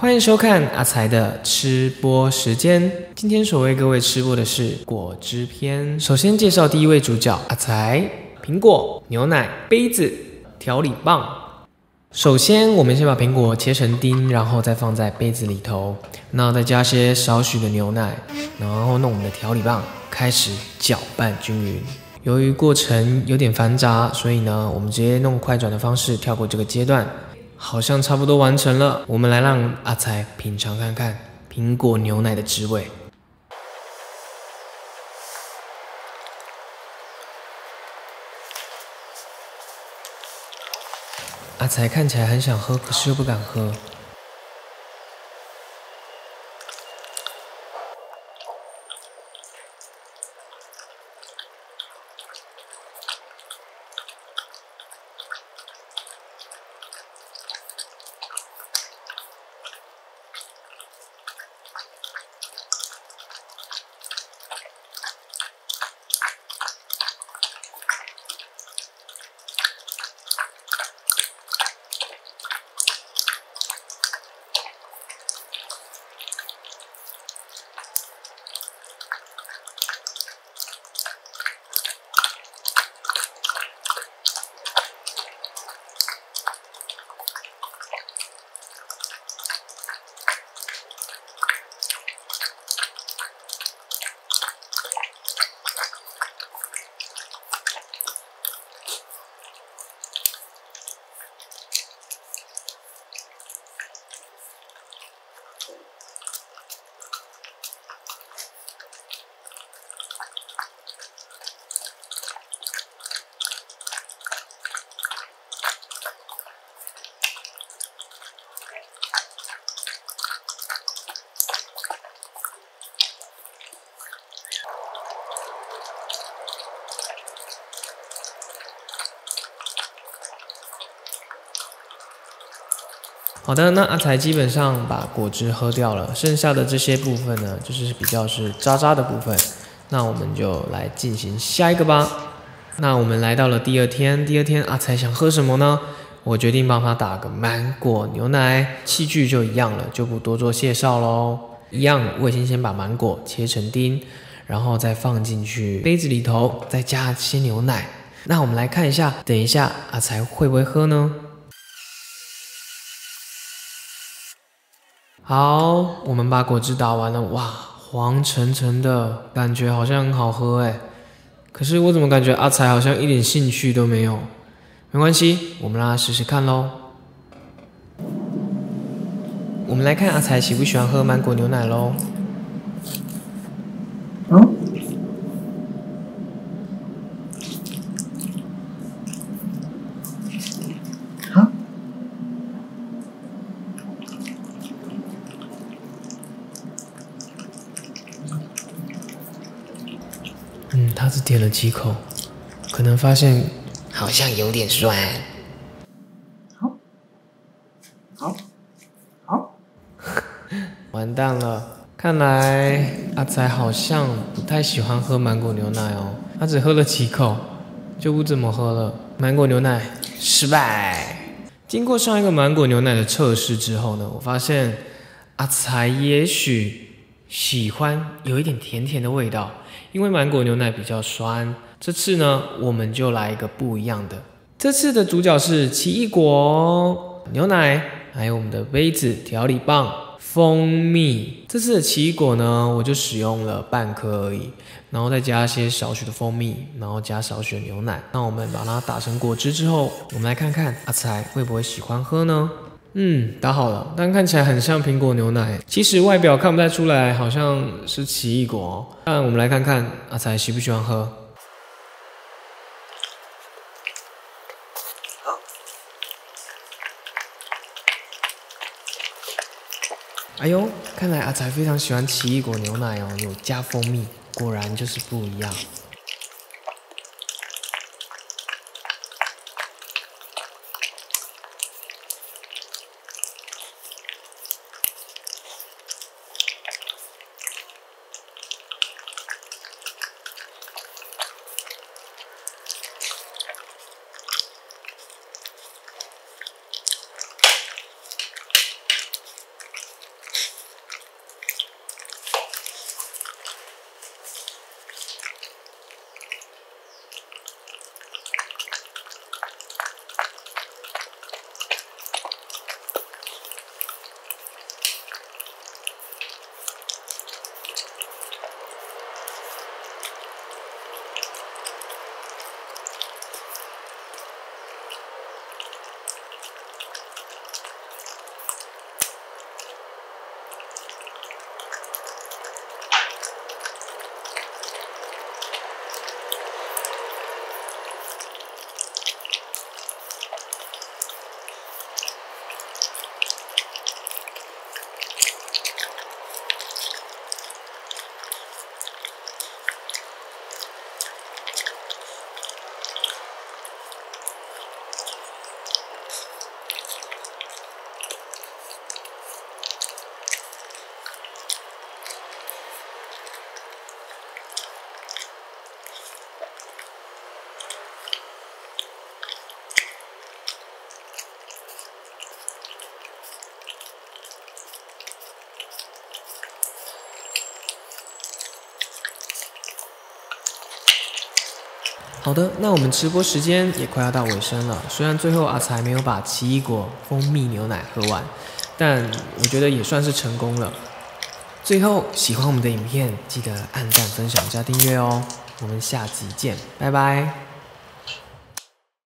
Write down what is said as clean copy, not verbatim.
欢迎收看阿财的吃播时间。今天所为各位吃播的是果汁篇。首先介绍第一位主角阿财，苹果、牛奶、杯子、调理棒。首先我们先把苹果切成丁，然后再放在杯子里头，然后再加些少许的牛奶，然后弄我们的调理棒，开始搅拌均匀。由于过程有点繁杂，所以呢，我们直接弄快转的方式跳过这个阶段。好像差不多完成了，我们来让阿财品尝看看苹果牛奶的滋味。阿财看起来很想喝，可是又不敢喝。好的，那阿财基本上把果汁喝掉了，剩下的这些部分呢，就是比较是渣渣的部分。那我们就来进行下一个吧。那我们来到了第二天，阿财想喝什么呢？我决定帮他打个芒果牛奶，器具就一样了，就不多做介绍咯。一样，我已经先把芒果切成丁，然后再放进去杯子里头，再加些牛奶。那我们来看一下，等一下阿财会不会喝呢？好，我们把果汁打完了，哇，黄澄澄的，感觉好像很好喝诶。可是我怎么感觉阿财好像一点兴趣都没有？没关系，我们让他试试看咯。我们来看阿财喜不喜欢喝芒果牛奶咯。他只点了几口，可能发现好像有点酸。好，完蛋了！看来阿财好像不太喜欢喝芒果牛奶哦，他只喝了几口，就不怎么喝了。芒果牛奶失败。经过上一个芒果牛奶的测试之后呢，我发现阿财也许喜欢有一点甜甜的味道。因为芒果牛奶比较酸，这次呢，我们就来一个不一样的。这次的主角是奇异果、牛奶，还有我们的杯子、调理棒、蜂蜜。这次的奇异果呢，我就使用了半颗而已，然后再加一些少许的蜂蜜，然后加少许的牛奶。那我们把它打成果汁之后，我们来看看阿财会不会喜欢喝呢？打好了，但看起来很像苹果牛奶，其实外表看不太出来，好像是奇异果哦。那我们来看看阿财喜不喜欢喝。哎呦，看来阿财非常喜欢奇异果牛奶哦，有加蜂蜜，果然就是不一样。 好的，那我们直播时间也快要到尾声了。虽然最后阿才没有把奇异果蜂蜜牛奶喝完，但我觉得也算是成功了。最后，喜欢我们的影片，记得按赞、分享加订阅哦。我们下集见，拜拜。